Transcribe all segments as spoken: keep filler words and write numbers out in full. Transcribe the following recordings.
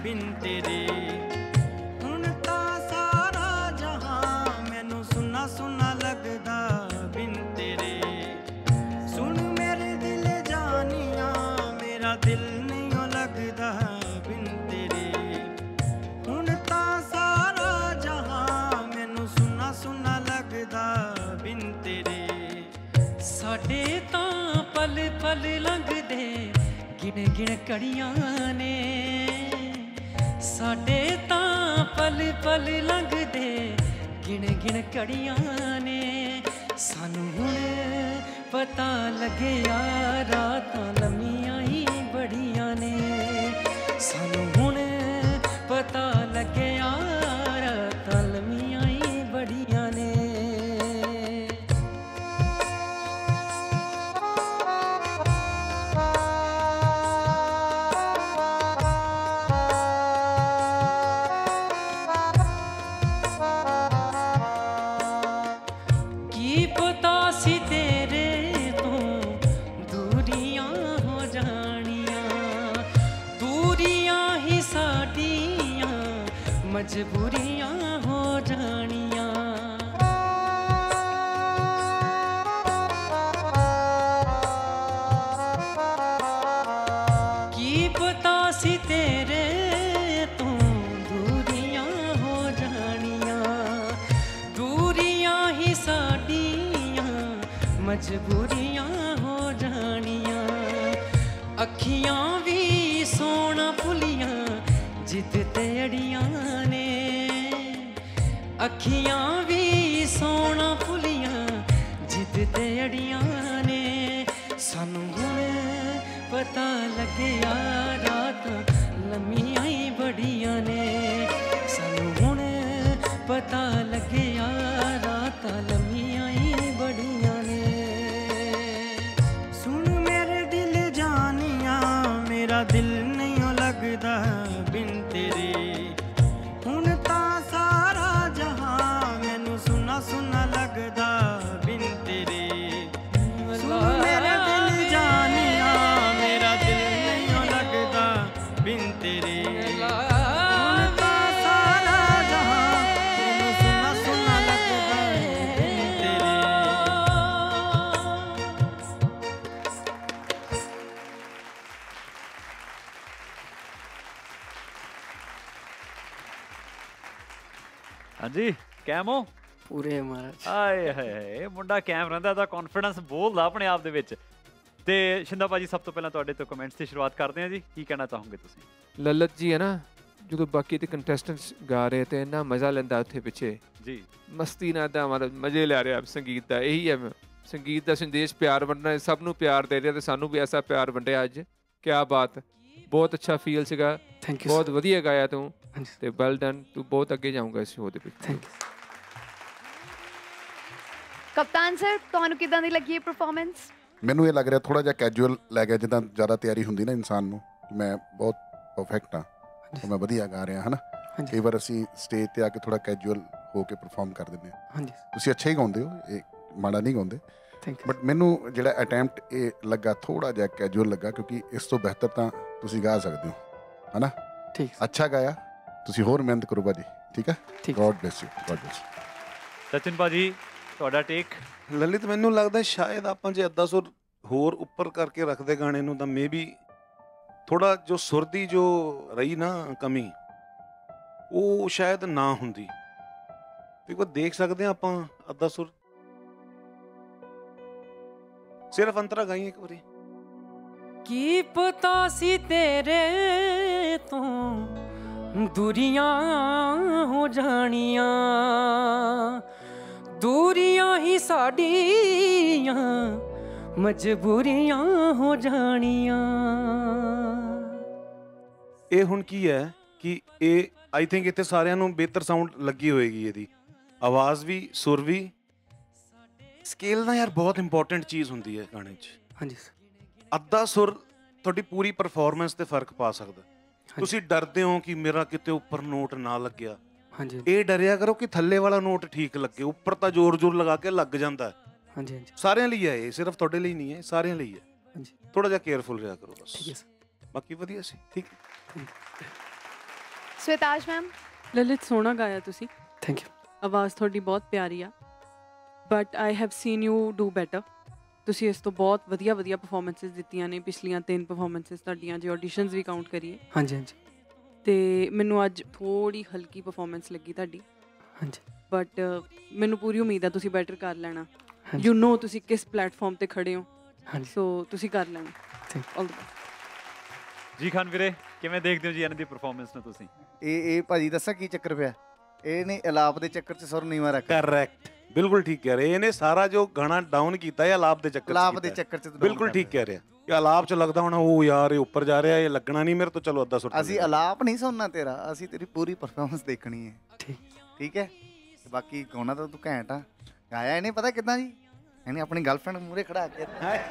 बिन तेरे। हुण तां सारा जहां मैनू सुना सुना लगदा बिन तेरे। सुन मेरे दिल जानिया मेरा दिल नहीं लगदा बिन तेरे। हुण तां सारा जहां मैनू सुना सुना लगदा बिन तेरे। साडे तां पल पल लंघदे गिण गिण घड़ियां ने। साडे तां पल पल लंघदे गिण गिण घड़ियां ने। सानू हुण पता लग्या रातां लम्मियां ही बड़ियां ने। सानू हुण पता लग्या रातां लम्मियां ही बड़ियां ने। मजबूरियां हो जानियां। की पता सी तेरे तो दूरियां हो जानियां। दूरियां ही साडियां मजबूरियां हो जानियां। अखियां भी सोना भुलियां जिद ते अड़ियां ने। अखियां भी सोना भुलियां जिद ते अड़ियां ने। सानू हुण पता लग्या रातां लम्मियां ही बड़ियां ने। सानू हुण पता लग्या रातां लम्मियां ही बड़ियां ने। सुन मेरे दिल जानिया मेरा दिल नहीं लगदा बिन तेरे। हुण तां सारा जहां मैनू सुना सुना लगदा बिन तेरे। सुन मेरे दिल जानिया मेरा दिल नहीं लगदा बिन तेरे। हुण तां सारा जहां मैनू सुना सुना लगदा बिन तेरे। हाँ जी कैम हो पूरे महाराज। ਆਏ ਹਾਏ ਮੁੰਡਾ ਕੈਮ ਰਹਿੰਦਾ ਦਾ ਕੌਨਫੀਡੈਂਸ ਬੋਲਦਾ ਆਪਣੇ ਆਪ ਦੇ ਵਿੱਚ। ਤੇ ਸ਼ਿੰਦਾ ਭਾਜੀ ਸਭ ਤੋਂ ਪਹਿਲਾਂ ਤੁਹਾਡੇ ਤੋਂ ਕਮੈਂਟਸ ਦੀ ਸ਼ੁਰੂਆਤ ਕਰਦੇ ਹਾਂ ਜੀ। ਕੀ ਕਹਿਣਾ ਚਾਹੋਗੇ ਤੁਸੀਂ? ललित जी है ना जो बाकी तो कंटेस्टेंट्स गा रहे थे इन्ना मज़ा लेंदा उत्थे पिछे जी। मस्ती ना दा मतलब मजे ले रहा संगीत का। यही है संगीत का संदेश प्यार वंडना सब नू प्यार दे रहा। सानू भी ऐसा प्यार वंडिया अज। क्या बात बहुत अच्छा फील सीगा। थैंक यू बहुत वधिया गाया तू ते वेल डन। तू बहुत अगे जाऊंगा इस शो दे विच। थैंक यू ਕਪਤਾਨ ਸਰ ਤੁਹਾਨੂੰ ਕਿਦਾਂ ਦੀ ਲੱਗੀ ਇਹ ਪਰਫਾਰਮੈਂਸ? ਮੈਨੂੰ ਇਹ ਲੱਗ ਰਿਹਾ ਥੋੜਾ ਜਿਹਾ ਕੈਜੂਅਲ ਲੈ ਗਿਆ ਜਿੱਦਾਂ ਜ਼ਿਆਦਾ ਤਿਆਰੀ ਹੁੰਦੀ ਨਾ ਇਨਸਾਨ ਨੂੰ। ਮੈਂ ਬਹੁਤ ਪਰਫੈਕਟ ਹਾਂ ਮੈਂ ਵਧੀਆ ਗਾ ਰਿਹਾ ਹੈ ਨਾ। ਕਈ ਵਾਰ ਅਸੀਂ ਸਟੇਜ ਤੇ ਆ ਕੇ ਥੋੜਾ ਕੈਜੂਅਲ ਹੋ ਕੇ ਪਰਫਾਰਮ ਕਰ ਦਿੰਦੇ ਹਾਂ। ਹਾਂਜੀ ਤੁਸੀਂ ਅੱਛਾ ਹੀ ਗਾਉਂਦੇ ਹੋ ਇਹ ਮਾੜਾ ਨਹੀਂ ਗਾਉਂਦੇ। Thank you. ਬਟ ਮੈਨੂੰ ਜਿਹੜਾ ਅਟੈਂਪਟ ਇਹ ਲੱਗਾ ਥੋੜਾ ਜਿਹਾ ਕੈਜੂਅਲ ਲੱਗਾ ਕਿਉਂਕਿ ਇਸ ਤੋਂ ਬਿਹਤਰ ਤਾਂ ਤੁਸੀਂ ਗਾ ਸਕਦੇ ਹੋ ਹੈ ਨਾ। ਠੀਕ ਅੱਛਾ ਗਾਇਆ ਤੁਸੀਂ ਹੋਰ ਮਿਹਨਤ ਕਰੋ ਭਾਜੀ। ਠੀਕ ਹੈ god bless you god bless you. Sachin ਭਾਜੀ ਤੁਹਾਡਾ ਟੇਕ? ਲਲਿਤ ਮੈਨੂੰ ਲੱਗਦਾ ਸ਼ਾਇਦ ਆਪਾਂ ਜੇ ਅੱਧਾ ਸੁਰ ਹੋਰ ਉੱਪਰ ਕਰਕੇ ਰੱਖਦੇ ਗਾਣੇ ਨੂੰ ਤਾਂ ਮੇ ਬੀ ਥੋੜਾ ਜੋ ਸੁਰ ਦੀ ਜੋ ਰਹੀ ਨਾ ਕਮੀ ਉਹ ਸ਼ਾਇਦ ਨਾ ਹੁੰਦੀ। ਕਿਉਂਕਿ ਦੇਖ ਸਕਦੇ ਹਾਂ ਆਪਾਂ ਅੱਧਾ ਸੁਰ ਸਿਰਫ ਅੰਤਰਾ ਗਾਈ ਇੱਕ ਵਾਰੀ। ਕੀ ਪਤਾ ਸੀ ਤੇਰੇ ਤੋਂ ਦੂਰੀਆਂ ਹੋ ਜਾਣੀਆਂ। दूरियां ही साडियां मजबूरियां हो जानियां। ਇਹ ਹੁਣ ਕੀ ਹੈ ਕਿ ਇਹ ਆਈ ਥਿੰਕ ਇੱਥੇ ਸਾਰਿਆਂ ਨੂੰ ਬਿਹਤਰ ਸਾਊਂਡ ਲੱਗੀ ਹੋਏਗੀ। ਇਹਦੀ ਆਵਾਜ਼ ਵੀ ਸੁਰ ਵੀ ਸਕੇਲ ਨਾ ਯਾਰ ਬਹੁਤ ਇੰਪੋਰਟੈਂਟ ਚੀਜ਼ ਹੁੰਦੀ ਹੈ ਗਾਣੇ 'ਚ। ਹਾਂਜੀ ਅੱਧਾ ਸੁਰ ਤੁਹਾਡੀ ਪੂਰੀ ਪਰਫਾਰਮੈਂਸ ਤੇ ਫਰਕ ਪਾ ਸਕਦਾ। ਤੁਸੀਂ ਡਰਦੇ ਹੋ ਕਿ ਮੇਰਾ ਕਿਤੇ ਉੱਪਰ ਨੋਟ ਨਾ ਲੱਗਿਆ। ਹਾਂਜੀ ਇਹ ਡਰਿਆ ਕਰੋ ਕਿ ਥੱਲੇ ਵਾਲਾ ਨੋਟ ਠੀਕ ਲੱਗੇ। ਉੱਪਰ ਤਾਂ ਜ਼ੋਰ ਜ਼ੋਰ ਲਗਾ ਕੇ ਲੱਗ ਜਾਂਦਾ। ਹਾਂਜੀ ਹਾਂਜੀ ਸਾਰਿਆਂ ਲਈ ਹੈ ਇਹ ਸਿਰਫ ਤੁਹਾਡੇ ਲਈ ਨਹੀਂ ਹੈ ਸਾਰਿਆਂ ਲਈ ਹੈ। ਹਾਂਜੀ ਥੋੜਾ ਜਿਹਾ ਕੇਅਰਫੁਲ ਰਿਹਾ ਕਰੋ ਬਸ। ਠੀਕ ਹੈ ਬਾਕੀ ਵਧੀਆ ਸੀ। ਠੀਕ ਹੈ ਸਵੇਤਾਜ ਮੈਮ। ਲਲਿਤ ਸੋਹਣਾ ਗਾਇਆ ਤੁਸੀਂ, ਥੈਂਕ ਯੂ। ਆਵਾਜ਼ ਤੁਹਾਡੀ ਬਹੁਤ ਪਿਆਰੀ ਆ, but I have seen you do better. ਤੁਸੀਂ ਇਸ ਤੋਂ ਬਹੁਤ ਵਧੀਆ ਵਧੀਆ ਪਰਫਾਰਮੈਂਸਿਸ ਦਿੱਤੀਆਂ ਨੇ ਪਿਛਲੀਆਂ ਤਿੰਨ ਪਰਫਾਰਮੈਂਸਿਸ ਤੁਹਾਡੀਆਂ, ਜੇ ਆਡੀਸ਼ਨਸ ਵੀ ਕਾਊਂਟ ਕਰੀਏ। ਹਾਂਜੀ ਹਾਂਜੀ। ਤੇ ਮੈਨੂੰ ਅੱਜ ਥੋੜੀ ਹਲਕੀ ਪਰਫਾਰਮੈਂਸ ਲੱਗੀ ਤੁਹਾਡੀ, ਹਾਂਜੀ, ਬਟ ਮੈਨੂੰ ਪੂਰੀ ਉਮੀਦ ਆ ਤੁਸੀਂ ਬੈਟਰ ਕਰ ਲੈਣਾ। ਯੂ ਨੋ ਤੁਸੀਂ ਕਿਸ ਪਲੇਟਫਾਰਮ ਤੇ ਖੜੇ ਹੋ, ਸੋ ਤੁਸੀਂ ਕਰ ਲੈਣਾ। All the best. G Khan ਵੀਰੇ, ਕਿਵੇਂ ਦੇਖਦੇ ਹੋ ਜੀ ਇਹਨਾਂ ਦੀ ਪਰਫਾਰਮੈਂਸ ਨੂੰ ਤੁਸੀਂ? ਇਹ ਇਹ ਭਾਜੀ ਦੱਸਾਂ ਕੀ ਚੱਕਰ ਪਿਆ, ਇਹਨੇ ਅਲਾਪ ਦੇ ਚੱਕਰ 'ਚ ਸੁਰ ਨੀਵਾਂ ਰੱਖ। ਕਰੈਕਟ, ਬਿਲਕੁਲ ਠੀਕ ਕਹਿ ਰਹੇ। ਇਹਨੇ ਸਾਰਾ ਜੋ ਗਾਣਾ ਡਾਊਨ ਕੀਤਾ ਹੈ ਅਲਾਪ ਦੇ ਚੱਕਰ 'ਚ, ਅਲਾਪ ਦੇ ਚੱਕਰ 'ਚ ਬਿਲਕੁਲ ਠੀਕ ਕਹਿ ਰਿਹਾ। ਕਿ ਅਲਾਪ 'ਚ ਲੱਗਦਾ ਹੋਣਾ ਉਹ ਯਾਰ ਇਹ ਉੱਪਰ ਜਾ ਰਿਹਾ, ਇਹ ਲੱਗਣਾ ਨਹੀਂ ਮੇਰੇ ਤੋਂ, ਚਲੋ ਅੱਧਾ ਸੁੱਟ। ਅਸੀਂ ਅਲਾਪ ਨਹੀਂ ਸੁਣਨਾ ਤੇਰਾ, ਅਸੀਂ ਤੇਰੀ ਪੂਰੀ ਪਰਫਾਰਮੈਂਸ ਦੇਖਣੀ ਹੈ। ਠੀਕ ਠੀਕ ਹੈ। ਬਾਕੀ ਗਾਉਣਾ ਤਾਂ ਤੂੰ ਘੈਂਟ ਆ, ਗਾਇਆ ਇਹਨੇ ਪਤਾ ਕਿੱਦਾਂ ਜੀ, ਇਹਨੇ ਆਪਣੀ ਗਰਲਫ੍ਰੈਂਡ ਮੂਹਰੇ ਖੜਾ ਕੇ।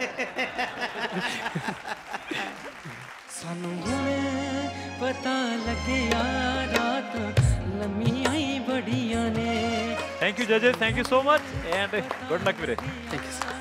ਸਾਨੂੰ ਹੁਣੇ ਪਤਾ ਲੱਗਿਆ ਰਾਤ ਲੰਮੀਆਂ ਹੀ ਬੜੀਆਂ ਨੇ। ਥੈਂਕ ਯੂ ਜਜਸ, thank you so much and good luck ਵੀਰੇ। Thank you.